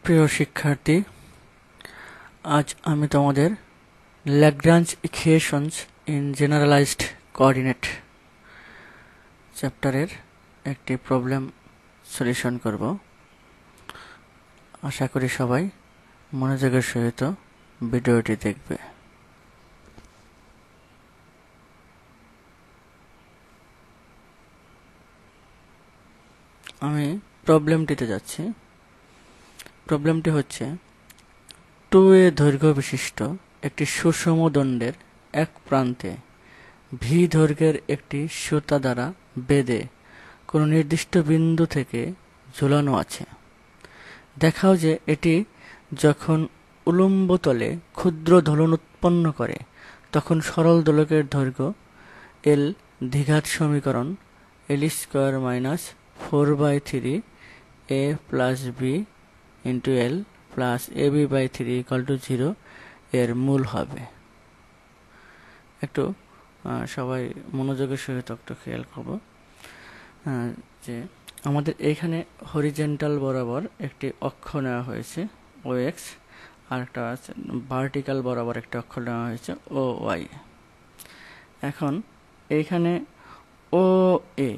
প্রিয় শিক্ষার্থী, আজ আমি তোমাদের Lagrange equations in generalized coordinate চ্যাপ্টারের একটি প্রবলেম সলিউশন করব। আশা করি সবাই মনোযোগের সহিত ভিডিওটি দেখবে। আমি প্রবলেমটিতে যাচ্ছি। প্রবলেমটি হচ্ছে 2a দৈর্ঘ্য বিশিষ্ট একটি সুষম দণ্ডের এক প্রান্তে ভি দৈর্ঘ্যের একটি সুতা দ্বারা বেঁধে কোনো নির্দিষ্ট বিন্দু থেকে ঝুলানো আছে। দেখাও যে এটি যখন উলম্ব তলে ক্ষুদ্র দোলন উৎপন্ন করে তখন সরল দোলকের দৈর্ঘ্য এল দ্বিঘাত সমীকরণ L square minus 4/3 a plus B into L plus ab/3 = 0 এর মূল হবে। একটু সবাই মনোযোগের সহিত একটু খেয়াল করব যে আমাদের এইখানে হরিজেন্টাল বরাবর একটি অক্ষ নেওয়া হয়েছে OX, আর একটা আছে ভার্টিক্যাল বরাবর একটা অক্ষ নেওয়া হয়েছে OY। এখন এইখানে OA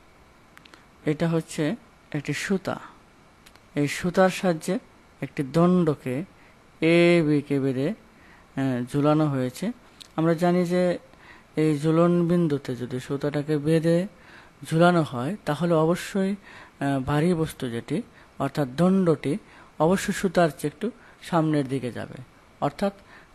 এটা হচ্ছে একটি সুতা। এই সুতার সাহায্যে একটি দণ্ডকে AB-কে বেঁধে ঝুলানো হয়েছে। আমরা জানি যে এই ঝুলন বিন্দুতে যদি সুতাটাকে বেঁধে ঝুলানো হয় তাহলে অবশ্যই ভারী বস্তু যেটি অর্থাৎ দণ্ডটি অবশ্যই সুতার চেয়ে একটু সামনের দিকে যাবে। অর্থাৎ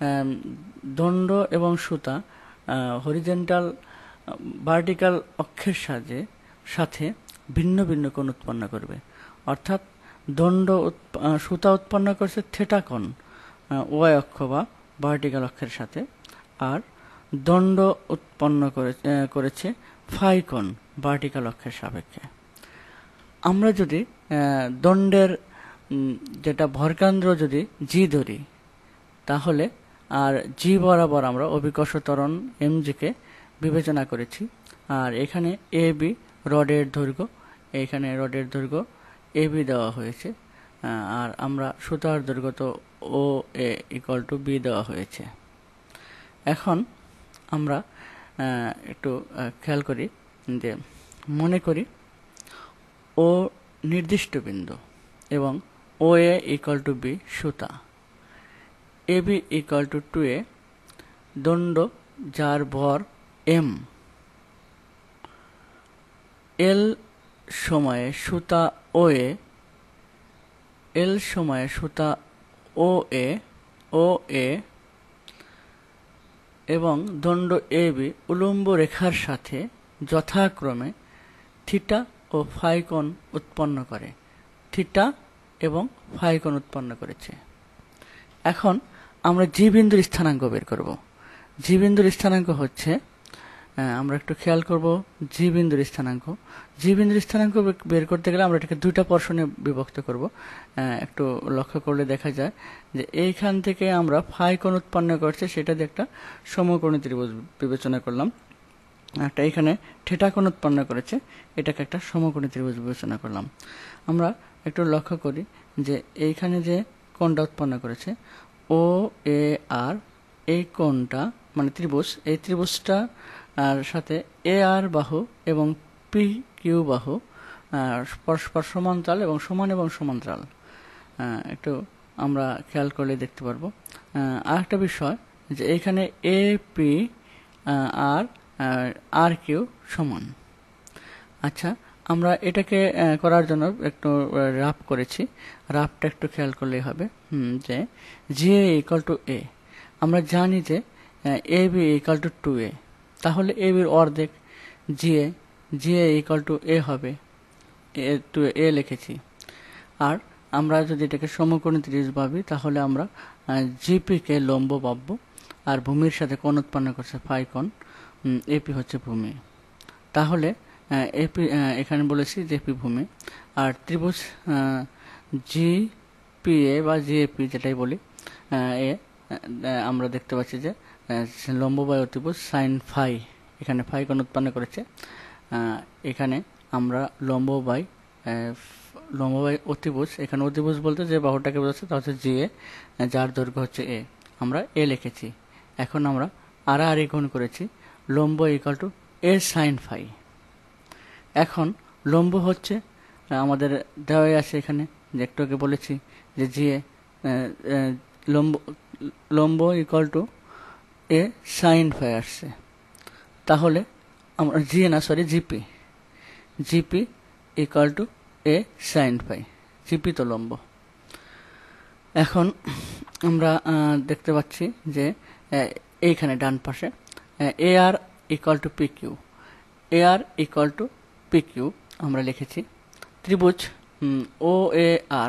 দণ্ড এবং সুতা হরিজেন্টাল ভার্টিক্যাল অক্ষের সাথে ভিন্ন ভিন্ন কোণ উৎপন্ন করবে। অর্থাৎ দণ্ড সুতা উৎপন্ন করছে থিটা কোণ ওয়াই অক্ষ বা ভার্টিক্যাল অক্ষের সাথে, আর দণ্ড উৎপন্ন করেছে ফাই কোণ ভার্টিক্যাল অক্ষের সাপেক্ষে। আমরা যদি দণ্ডের যেটা ভরকেন্দ্র যদি জি ধরি তাহলে আর জি বরাবর আমরা অভিকর্ষ ত্বরণ mg-কে বিবেচনা করেছি। আর এখানে ab রডের দৈর্ঘ্য, এইখানে রডের দৈর্ঘ্য ab দেওয়া হয়েছে, আর আমরা সুতার দৈর্ঘ্য তো OA = b দেওয়া হয়েছে। এখন আমরা একটু খেয়াল করি যে মনে করি ও নির্দিষ্ট বিন্দু এবং OA = b সুতা, AB = 2a দণ্ড যার ভর m, L সময়ে সুতা OA, L সময়ে সুতা OA এবং দণ্ড AB উলম্ব রেখার সাথে যথাক্রমে থিটা ও ফাই কোণ উৎপন্ন করে। থিটা এবং ফাই কোণ উৎপন্ন করেছে। এখন আমরা জি বিন্দুর স্থানাঙ্ক বের করব। জি বিন্দুর স্থানাঙ্ক হচ্ছে, আমরা একটু খেয়াল করব জি বিন্দুর স্থানাঙ্ক। জি বিন্দুর স্থানাঙ্ক বের করতে গেলে আমরা এটাকে দুইটা পোরশনে বিভক্ত করব। একটু লক্ষ্য করলে দেখা যায় যে এইখান থেকে আমরা ফাই কোণ উৎপন্ন করছে সেটা দিয়ে একটা সমকোণী ত্রিভুজ বিবেচনা করলাম। একটা এখানে থিটা কোণ উৎপন্ন করেছে, এটাকে একটা সমকোণী ত্রিভুজ বিবেচনা করলাম। আমরা একটু লক্ষ্য করি যে এইখানে যে কোণটা উৎপন্ন করেছে OAR, এই কোণটা মানে ত্রিভুজ, এই ত্রিভুজটা আর সাথে AR বাহু এবং PQ বাহু পরস্পর সমান্তরাল এবং সমান্তরাল। একটু আমরা খেয়াল করলে দেখতে পারবো। আর একটা বিষয় যে এখানে AP আর RQ সমান। আচ্ছা, আমরা এটাকে করার জন্য একটু রাফ করেছি। রাফটা একটু খেয়াল করলেই হবে যে GA = A। আমরা জানি যে AB = 2a, তাহলে AB এর অর্ধেক GA = A হবে, 2a লিখেছি। আর আমরা যদি এটাকে সমকোণী ত্রিভুজ ভাবি তাহলে আমরা GP-কে লম্ব ভাববো, আর ভূমির সাথে কোণ উৎপন্ন করছে ফাই কোণ, AP হচ্ছে ভূমি। তাহলে AP এখানে বলেছি যে AP ভূমি, আর ত্রিভুজ GPA বা GAP যেটাই বলি আমরা দেখতে পাচ্ছি যে লম্ববায়ু ত্রিভুজ সাইন ফাই, এখানে ফাই কোণ উৎপন্ন করেছে। এখানে আমরা লম্ব বাই লম্ব বাই অতিভুজ, এখানে অতিভুজ বলতে যে বাহুটাকে বোঝাচ্ছে তা হচ্ছে জি এ, যার দৈর্ঘ্য হচ্ছে এ, আমরা এ লিখেছি। এখন আমরা আর গুণ করেছি লম্ব equal to A sine phi. এখন লম্ব হচ্ছে আমাদের দেওয়াই আছে এখানে, যে একটু আগে বলেছি যে জি এ লম্ব লম্ব equal to A sine phi আসছে, তাহলে আমরা GP equal to A sine phi, GP তো লম্ব। এখন আমরা দেখতে পাচ্ছি যে এইখানে ডান পাশে A R equal to P Q, আমরা লিখেছি ত্রিভুজ ও এ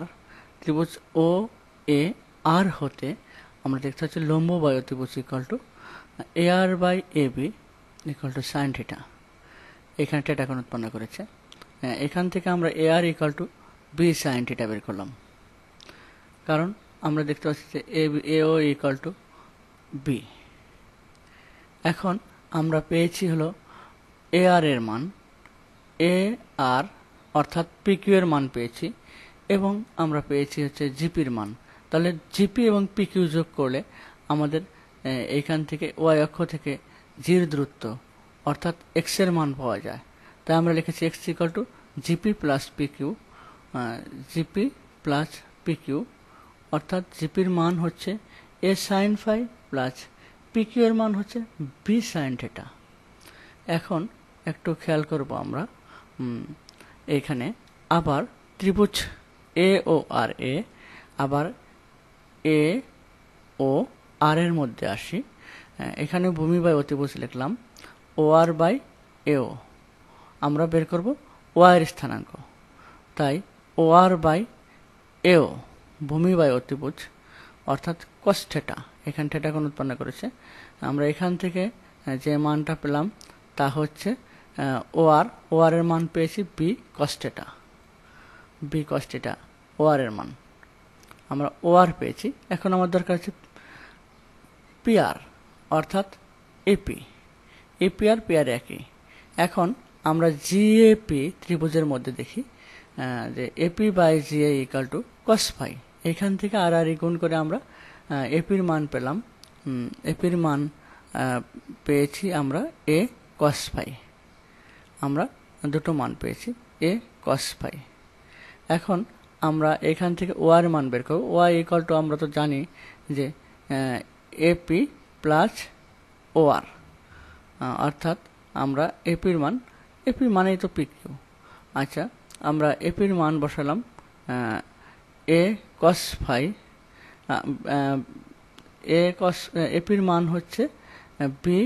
আর হতে আমরা দেখতে পাচ্ছি লম্ব বাই অতিভুজ equal to A R by A B equal to sine theta. এখানে থিটা কোণ উৎপন্ন করেছে, এখান থেকে আমরা A R equal to B sine theta বের করলাম, কারণ আমরা দেখতে পাচ্ছি যে A O equal to B. এখন আমরা পেয়েছি হলো এ আর এর মান, এ আর অর্থাৎ পি কিউ এর মান পেয়েছি, এবং আমরা পেয়েছি হচ্ছে জিপির মান। তাহলে জিপি এবং পি কিউ যোগ করলে আমাদের এইখান থেকে ওয়াই অক্ষ থেকে জির দূরত্ব অর্থাৎ এক্স এর মান পাওয়া যায়। তাই আমরা লিখেছি X equal to GP plus P Q, অর্থাৎ জিপির মান হচ্ছে A sine phi plus P Q এর মান হচ্ছে বি সাইন থিটা। এখন একটু খেয়াল করব আমরা এইখানে আবার ত্রিভুজ এ ও আর এ, আবার এ ও আর এর মধ্যে আসি। এখানে ভূমি বাই অতিভুজ লিখলাম, ও আর বাই এও আমরা বের করব ওয়াই এর স্থানাঙ্ক, তাই ও আর বাই এও ভূমি বাই অতিভুজ অর্থাৎ কস থিটা, এখানে থিটা কোণ উৎপন্ন করেছে। আমরা এখান থেকে যে মানটা পেলাম তা হচ্ছে ও আর এর মান পেয়েছি বি কস থিটা, ও আর এর মান আমরা ও আর পেয়েছি। এখন আমার দরকার হচ্ছে পি আর অর্থাৎ এপি আর পি আর একই। এখন আমরা জিএপি ত্রিভুজের মধ্যে দেখি যে AP by GA equal to cos phi. এখান থেকে আর গুণ করে আমরা এপির মান পেলাম, এপির মান পেয়েছি আমরা এ কস ফাই, আমরা দুটো মান পেয়েছি এ কস ফাই। এখন আমরা এখান থেকে ওয়াই এর মান বের করব, ওয়াই ইকুয়াল টু আমরা তো জানি যে এপি প্লাস ও আর, অর্থাৎ আমরা এপির মানেই তো পি কিউ। আচ্ছা, আমরা এপির মান বসালাম এ কস ফাই, এপির মান হচ্ছে B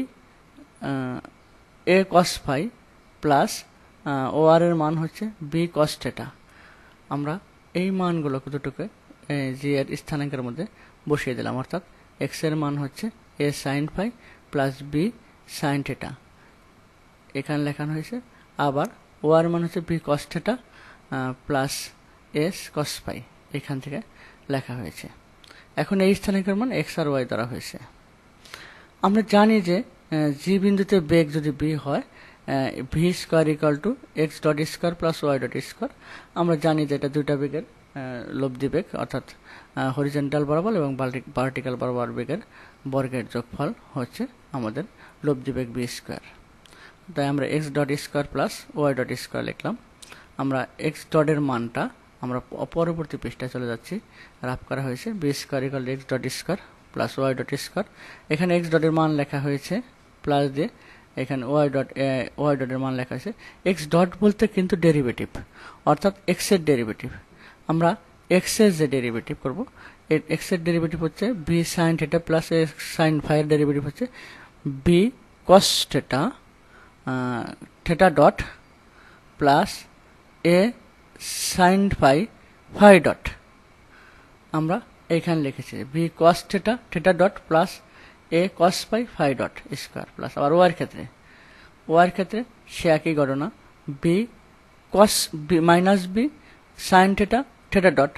A cos phi plus O R এর মান হচ্ছে বি কস থিটা। আমরা এই মানগুলোকে দুটোকে জি এর স্থানাঙ্কের মধ্যে বসিয়ে দিলাম, অর্থাৎ এক্স এর মান হচ্ছে A sine phi plus B sine theta এখানে লেখানো হয়েছে, আবার ও আর মান হচ্ছে B cos theta plus S cos phi এখান থেকে লেখা হয়েছে। এখন এই স্থানাঙ্কের মান এক্স আর ওয়াই দ্বারা হয়েছে। আমরা জানি যে জি বিন্দুতে বেগ যদি বি হয় V square equal to X dot square plus Y dot square. আমরা জানি যে এটা দুইটা বেগের লব্ধি বেগ, অর্থাৎ হরিজেন্টাল বরাবর এবং ভার্টিক্যাল বরাবর বেগের বর্গের যোগফল হচ্ছে আমাদের লব্ধি বেগ বি স্কোয়ার। তাই আমরা X dot square plus Y dot square লিখলাম। আমরা এক্স ডটের মানটা আমরা পরবর্তী পৃষ্ঠায় চলে যাচ্ছি, রাফ করা হয়েছে B square equal X dot square plus Y dot square. এখানে এক্স ডটের মান লেখা হয়েছে প্লাস দিয়ে এখানে ওয়াই ডটের মান লেখা হয়েছে। এক্স ডট বলতে কিন্তু ডেরিভেটিভ, অর্থাৎ এক্স এর ডেরিভেটিভ। আমরা এক্স এর যে ডেরিভেটিভ করবো, এক্স এর ডেরিভেটিভ হচ্ছে B sine theta plus A sine phi এর ডেরিভেটিভ হচ্ছে B cos theta theta dot plus A sine phi dot. আমরা এইখানে লিখেছি B cos theta dot plus A cos phi dot square plus আবার ওয়ার ক্ষেত্রে সে একই ঘটনা B cos B minus B sine theta dot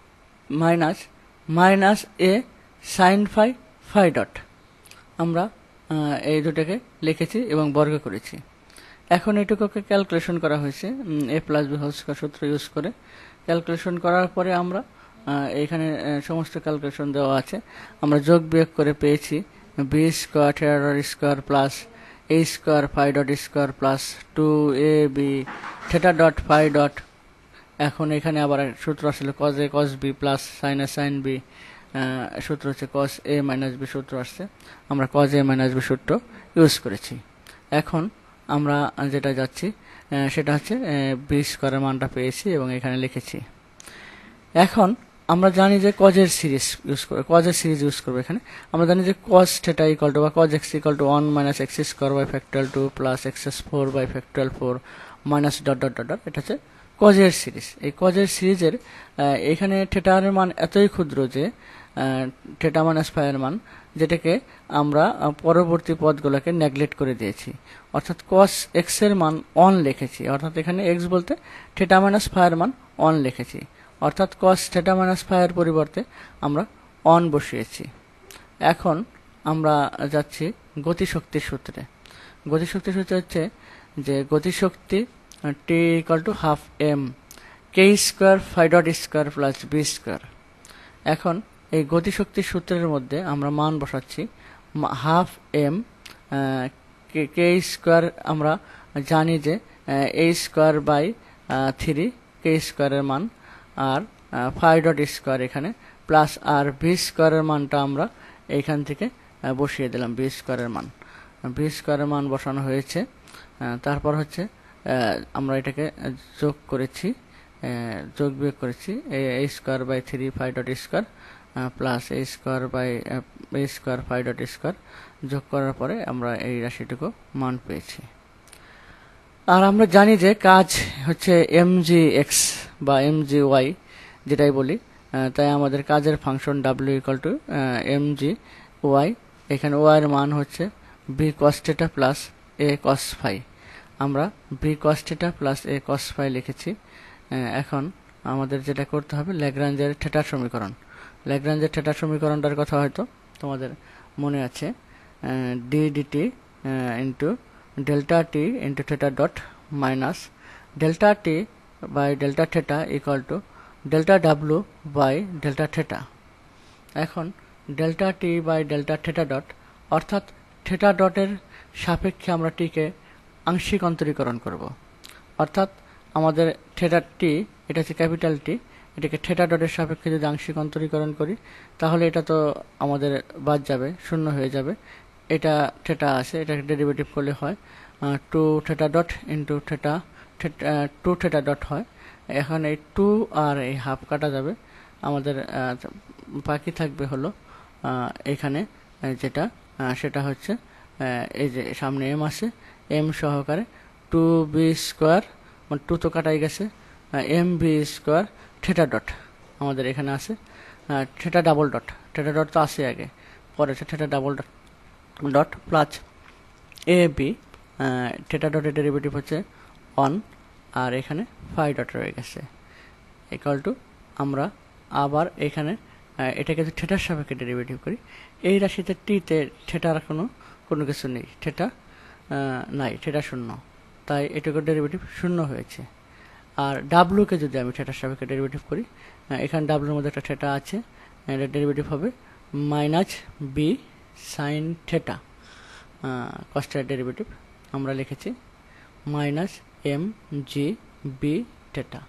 minus A sine phi dot. আমরা এই দুটাকে লিখেছি এবং বর্গ করেছি। এখন এটুকুকে ক্যালকুলেশন করা হয়েছে a plus B whole square সূত্র ইউজ করে। ক্যালকুলেশন করার পরে আমরা এখানে সমস্ত ক্যালকুলেশন দেওয়া আছে, আমরা যোগ বিয়োগ করে পেয়েছি B square theta dot square plus A square phi dot square plus 2ab theta dot phi dot. এখন এখানে আবার সূত্র আসলে cos A cos B plus sine A sine B, সূত্র হচ্ছে কজ এ মাইনাস বি সূত্র আসছে, আমরা কজ এ মাইনাস বি সূত্র ইউজ করেছি। এখন আমরা যেটা যাচ্ছি সেটা হচ্ছে বি স্কোয়ারের মানটা পেয়েছি এবং এখানে লিখেছি। এখন আমরা জানি যে কজের সিরিজ ইউজ করবো, কজের সিরিজ ইউজ করবো। এখানে আমরা জানি যে কজ থিটা ইকুয়াল টু বা cos X equal to 1 minus X square by factorial 2 plus X four by factorial 4 minus dot dot dot dot. এটা হচ্ছে কজের সিরিজ। এই কজের সিরিজের এখানে থিটার মান এতই ক্ষুদ্র যে থিটা মাইনাস ফাই এর মান, যেটাকে আমরা পরবর্তী পদগুলোকে নেগলেক্ট করে দিয়েছি, অর্থাৎ কস এক্স এর মান 1 লিখেছি, অর্থাৎ এখানে এক্স বলতে থিটা মাইনাস ফাই এর মান 1 লিখেছি, অর্থাৎ কস থিটা মাইনাস ফাই এর পরিবর্তে আমরা 1 বসিয়েছি। এখন আমরা যাচ্ছি গতিশক্তির সূত্রে। গতিশক্তির সূত্র হচ্ছে যে গতিশক্তি T equal to half M K square phi dot square plus B square. এখন এই গতিশক্তির সূত্রের মধ্যে আমরা মান বসাচ্ছি হাফ এম কে স্কোয়ার, আমরা জানি যে এ স্কোয়ার বাই 3 কে স্কোয়ারের মান, আর ফাই ডট স্কোয়ার এখানে প্লাস আর বি স্কোয়ারের মানটা আমরা এইখান থেকে বসিয়ে দিলাম। বি স্কোয়ারের মান বসানো হয়েছে। তারপর হচ্ছে আমরা এটাকে যোগ করেছি, যোগ বিয়োগ করেছি A square by 3 phi dot square plus A square by A square phi dot square যোগ করার পরে আমরা এই রাশিটুকু মান পেয়েছি। আর আমরা জানি যে কাজ হচ্ছে এম জি এক্স বা এম জি ওয়াই যেটাই বলি, তাই আমাদের কাজের function W equal to M G Y. এখানে ওয়াই এর মান হচ্ছে B cos theta plus A cos phi. আমরা B cos theta plus A cos phi লিখেছি। এখন আমাদের যেটা করতে হবে ল্যাগ্রাঞ্জের থিটার সমীকরণ। ল্যাগ্রাঞ্জের থিটার সমীকরণটার কথা হয়তো তোমাদের মনে আছে, D DT into delta T into theta dot minus delta T by delta theta equal to delta W by delta theta. এখন delta T by delta theta dot, অর্থাৎ থিটা ডটের সাপেক্ষে আমরা টিকে আংশিক অন্তরীকরণ করব, অর্থাৎ আমাদের থিটা টি, এটা হচ্ছে ক্যাপিটাল টি, এটাকে থিটা ডটের সাপেক্ষে যদি আংশিক অন্তরীকরণ করি তাহলে এটা তো আমাদের বাদ যাবে, শূন্য হয়ে যাবে। এটা থিটা আছে, এটাকে ডেরিভেটিভ করলে হয় 2 theta dot into theta 2 theta dot হয়। এখন এই 2 আর এই হাফ কাটা যাবে, আমাদের বাকি থাকবে হলো এখানে যেটা সেটা হচ্ছে এই যে সামনে এম আছে, এম সহকারে 2b স্কোয়ার, মানে 2 তো কাটাই গেছে, M B square theta dot আমাদের এখানে আছে, theta double dot, theta dot তো আসে আগে, পরে theta double dot dot plus A B, theta ডটের ডেরিভেটিভ হচ্ছে 1, আর এখানে ফাই ডট রয়ে গেছে ইকুয়াল টু, আমরা আবার এখানে এটাকে যদি থিটার সাপেক্ষে ডেরিভেটিভ করি, এই রাশিতে টিতে থিটার কোনো কিছু নেই, থিটা নাই, থিটা শূন্য, তাই এটুকুর ডেরিভেটিভ শূন্য হয়েছে। আর ডাব্লুকে যদি আমি থিটার সাপেক্ষে ডেরিভেটিভ করি, এখানে ডাব্লুর মধ্যে একটা থিটা আছে, এটা ডেরিভেটিভ হবে মাইনাস বি সাইন থিটা, কস্টের ডেরিভেটিভ আমরা লিখেছি minus M G B theta.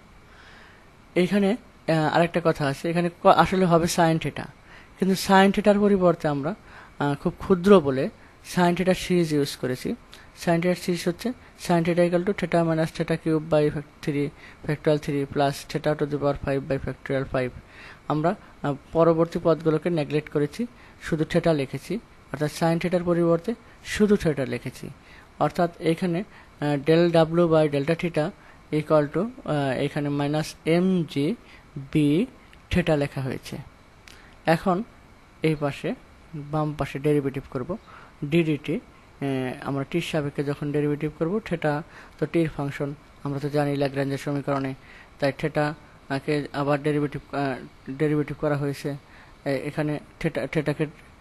এইখানে আরেকটা কথা আছে, এখানে আসলে হবে সাইন থিটা, কিন্তু সাইন থিটার পরিবর্তে আমরা খুব ক্ষুদ্র বলে সাইন থিটার সিরিজ ইউজ করেছি। সাইন থিটার সিরিজ হচ্ছে sine theta equal to theta minus theta cube by 3 factorial 3 plus theta to the power 5 by factorial 5। আমরা পরবর্তী পদগুলোকে নেগলেক্ট করেছি, শুধু থিটা লিখেছি, অর্থাৎ সাইন থিটার পরিবর্তে শুধু থিটা লিখেছি, অর্থাৎ এখানে del W by delta theta equal to এখানে minus M G B theta লেখা হয়েছে। এখন এই পাশে বাম পাশে ডেরিভেটিভ করব ডিডিটি, আমরা টির সাপেক্ষে যখন ডেরিভেটিভ করব, থিটা তো টির ফাংশন আমরা তো জানি ল্যাগ্রাঞ্জের সমীকরণে, তাই থিটাকে আবার ডেরিভেটিভ করা হয়েছে, এখানে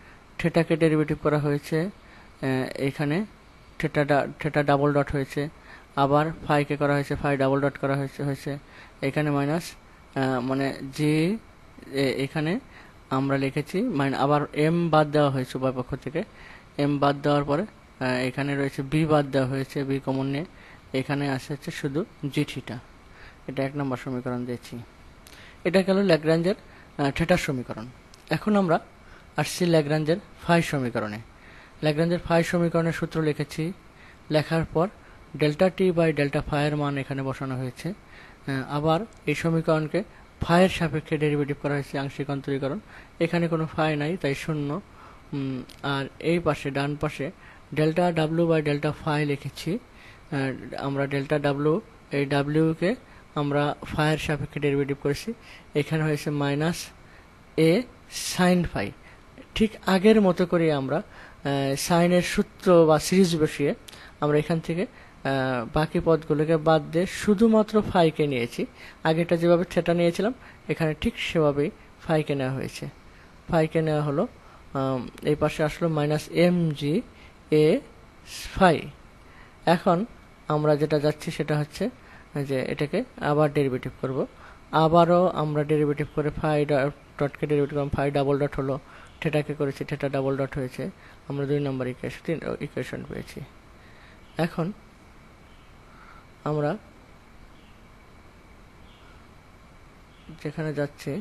থিটাকে ডেরিভেটিভ করা হয়েছে, এখানে থিটা ডাবল ডট হয়েছে, আবার ফাইকে করা হয়েছে, ফাই ডাবল ডট করা হয়েছে এখানে মাইনাস, মানে যে এখানে আমরা লিখেছি আবার এম বাদ দেওয়া হয়েছে উভয় পক্ষ থেকে। এম বাদ দেওয়ার পরে এখানে রয়েছে বি বাদ দেওয়া হয়েছে, বি কমন নিয়ে এখানে আসে হচ্ছে শুধু জি থিটা। এটা 1 নম্বর সমীকরণ দিয়েছি। এটা গেল ল্যাগ্রাঞ্জের থিটার সমীকরণ। এখন আমরা আসছি ল্যাগ্রাঞ্জের ফাই সমীকরণে। ল্যাগ্রাঞ্জের ফাই সমীকরণের সূত্র লিখেছি, লেখার পর ডেল্টা টি বাই ডেল্টা ফাইয়ের মান এখানে বসানো হয়েছে। আবার এই সমীকরণকে ফাইয়ের সাপেক্ষে ডেরিভেটিভ করা হয়েছে, আংশিক অন্তরীকরণ। এখানে কোনো ফাই নাই, তাই শূন্য। আর এই পাশে ডান পাশে delta W by delta phi লিখেছি। আমরা ডেল্টা ডাব্লিউ, এই ডাব্লিউকে আমরা ফাইয়ের সাপেক্ষে ডেরিভেটিভ করেছি। এখানে হয়েছে মাইনাস এ সাইন ফাই। ঠিক আগের মতো করে আমরা সাইনের সূত্র বা সিরিজ বসিয়ে আমরা এখান থেকে বাকি পদগুলোকে বাদ দিয়ে শুধুমাত্র ফাইকে নিয়েছি। আগেটা যেভাবে থিটা নিয়েছিলাম এখানে ঠিক সেভাবেই ফাইকে নেওয়া হয়েছে। ফাইকে নেওয়া হলো, এই পাশে আসলো minus M G A phi. এখন আমরা যেটা যাচ্ছি সেটা হচ্ছে যে এটাকে আবার ডেরিভেটিভ করব। আবারও আমরা ডেরিভেটিভ করে ফাই ডটকে ডেরিভেটিভ করলাম, ফাই ডাবল ডট হলো, থিটাকে করেছি, থিটা ডাবল ডট হয়েছে, আমরা 2 নম্বর ইকুয়েশন পেয়েছি। এখন আমরা যেখানে যাচ্ছি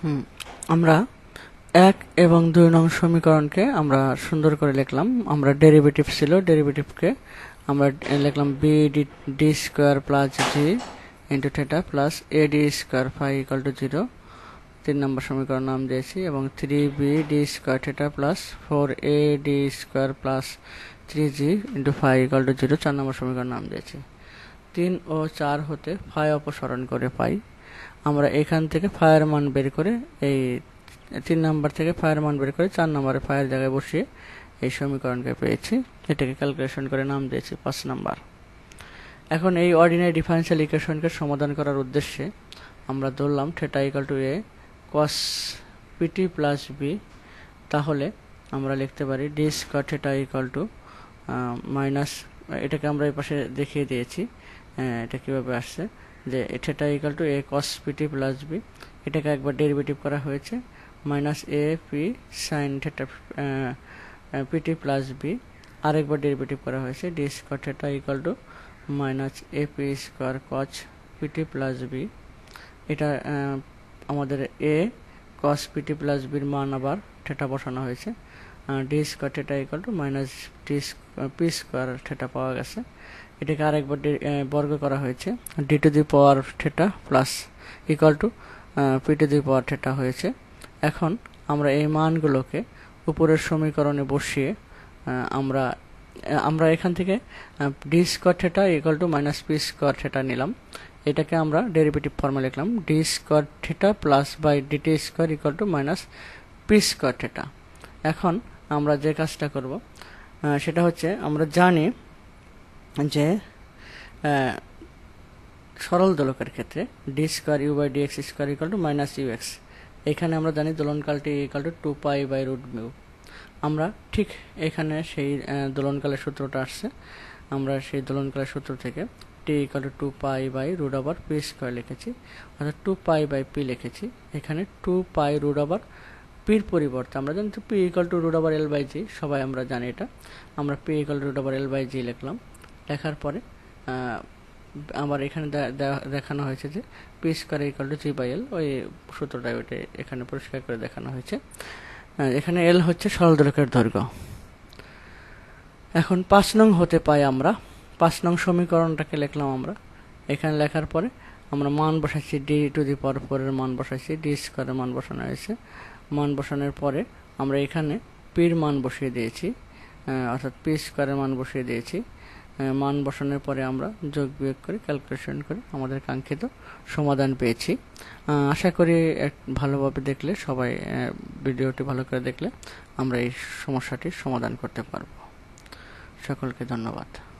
আমরা 1 এবং 2 নং সমীকরণকে আমরা সুন্দর করে লিখলাম। আমরা ডেরিভেটিভ ছিল, ডেরিভেটিভকে আমরা লিখলাম B D square plus G into theta plus A D square phi equal to 0, 3 নম্বর সমীকরণ নাম দিয়েছি, এবং 3b D square theta plus 4a D square plus 3g into phi equal to 0, 4 নম্বর সমীকরণ নাম দিয়েছি। 3 ও 4 হতে ফাই অপসারণ করে পাই আমরা এখান থেকে ফাইয়ের মান বের করে, এই 3 নাম্বার থেকে ফাইয়ের মান বের করে 4 নম্বরে ফাইয়ের জায়গায় বসিয়ে এই সমীকরণকে পেয়েছি। এটাকে ক্যালকুলেশন করে নাম দিয়েছি 5 নাম্বার। এখন এই অর্ডিনারি ডিফারেনশিয়াল ইকুয়েশনকে সমাধান করার উদ্দেশ্যে আমরা ধরলাম theta equal to a cos pt plus b। তাহলে আমরা লিখতে পারি D square theta equal to minus, এটাকে আমরা এই পাশে দেখিয়ে দিয়েছি এটা কিভাবে আসছে, যে theta equal to a cos pt plus b, এটাকে একবার ডেরিভেটিভ করা হয়েছে minus a p sin theta pt plus b, আরেকবার ডেরিভেটিভ করা হয়েছে D square theta equal to minus a p square cos pt plus b। এটা আমাদের a cos pt plus b এর মান আবার থিটা বসানো হয়েছে, D square theta equal to minus P square theta পাওয়া গেছে। এটাকে আরেকবার বর্গ করা হয়েছে D to the power theta plus equal to P to the power theta হয়েছে। এখন আমরা এই মানগুলোকে উপরের সমীকরণে বসিয়ে আমরা এখান থেকে D square theta equal to minus P square theta নিলাম। এটাকে আমরা ডেরিভেটিভ ফর্মে লিখলাম D square theta plus by D T square equal to minus P square theta. এখন আমরা যে কাজটা করব সেটা হচ্ছে, আমরা জানি যে সরল দোলকের ক্ষেত্রে D square U by D X square equal to minus U X, এখানে আমরা জানি দোলনকালটি equal to 2 pi by root mu. আমরা ঠিক এখানে সেই দোলনকালের সূত্রটা আসছে, আমরা সেই দোলনকালের সূত্র থেকে T equal to 2 pi by root over P square লিখেছি, অর্থাৎ 2 পাই বাই পি লিখেছি। এখানে 2 পাই রুট ওভার পির পরিবর্তে আমরা জানি P equal to root over L by G, সবাই আমরা জানি এটা, আমরা P equal to root over L by G লিখলাম। লেখার পরে আবার এখানে দেখানো হয়েছে যে P square equal to G by L, ওই সূত্রটা ওইটা এখানে পরিষ্কার করে দেখানো হয়েছে। এখানে এল হচ্ছে সরল দোলকের দৈর্ঘ্য। এখন 5 নং হতে পাই আমরা 5 নং সমীকরণটাকে লিখলাম আমরা। এখানে লেখার পরে আমরা মান বসাচ্ছি, ডি টু দি পাওয়ার 4 এর মান বসাচ্ছি, ডি স্কয়ারের মান বসানো হয়েছে। মান বসানোর পরে আমরা এখানে পির মান বসিয়ে দিয়েছি, অর্থাৎ পি স্কয়ারের মান বসিয়ে দিয়েছি। মান বসানোর পরে আমরা যোগ বিয়োগ করে ক্যালকুলেশন করে আমাদের কাঙ্ক্ষিত সমাধান পেয়েছি। আশা করি ভালোভাবে দেখলে, সবাই ভিডিওটি ভালো করে দেখলে আমরা এই সমস্যাটির সমাধান করতে পারব। সকলকে ধন্যবাদ।